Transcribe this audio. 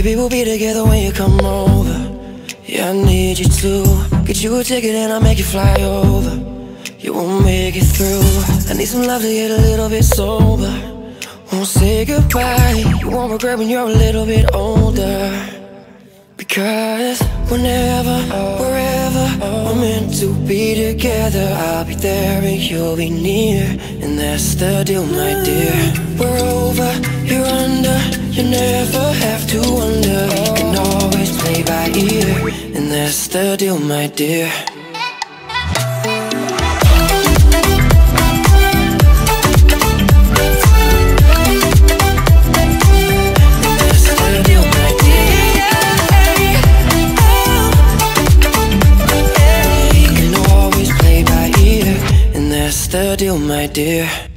Baby, we'll be together when you come over. Yeah, I need you to get you a ticket and I'll make you fly over. You won't make it through. I need some love to get a little bit sober. Won't say goodbye, you won't regret when you're a little bit older. Because whenever, wherever we're meant to be together, I'll be there and you'll be near. And that's the deal, my dear. We're over, you're under, you never have to wonder. You can always play by ear. And that's the deal, my dear. That's the deal, my dear.